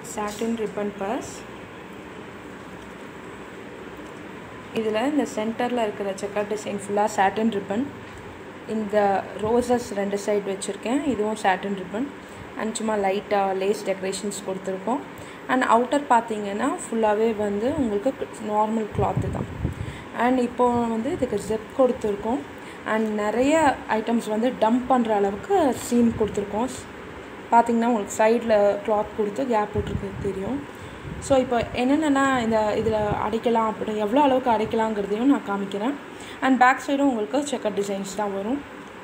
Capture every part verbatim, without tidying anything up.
satin ribbon purse. இதில் இந்த சென்டரில் இருக்கிற செக்கர் டிசைன் ஃபுல்லாக சாட்டின் ரிப்பன். இந்த ரோசஸ் ரெண்டு சைடு வச்சுருக்கேன், இதுவும் சாட்டின் ரிப்பன். அண்ட் சும்மா லைட்டாக லேஸ் டெக்கரேஷன்ஸ் கொடுத்துருக்கோம். அண்ட் அவுட்டர் பார்த்தீங்கன்னா ஃபுல்லாகவே வந்து உங்களுக்கு நார்மல் கிளாத்து தான். அண்ட் இப்போது வந்து இதுக்கு ஜிப் கொடுத்துருக்கோம். அண்ட் நிறைய ஐட்டம்ஸ் வந்து டம்ப் பண்ணுற அளவுக்கு சீம் கொடுத்துருக்கோம். பார்த்திங்கன்னா உங்களுக்கு சைடில் கிளாத் கொடுத்து கேப் விட்ருக்கு தெரியும். ஸோ இப்போ என்னென்னா இந்த இதில் அடைக்கலாம் அப்படி எவ்வளோ அளவுக்கு அடைக்கலாங்கிறதையும் நான் காமிக்கிறேன். அண்ட் பேக் சைடும் உங்களுக்கு செக்கர் டிசைன்ஸ் தான் வரும்.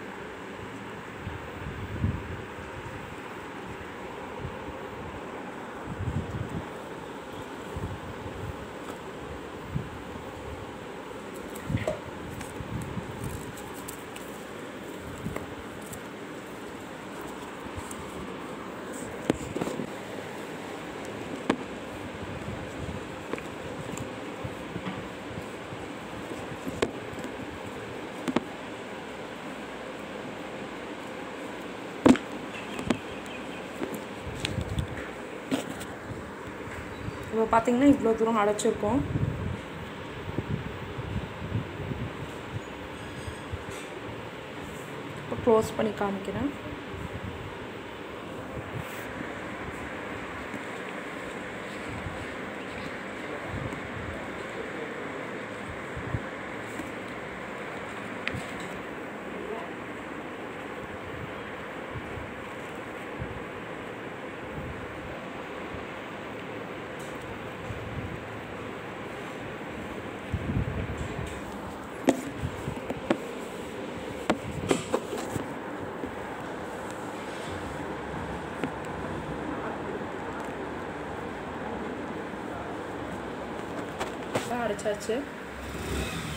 இப்போ பார்த்தீங்கன்னா இவ்வளோ தூரம் அடைச்சிருக்கோம். இப்போ க்ளோஸ் பண்ணி காமிக்கிறேன். அடைச்சாச்சு.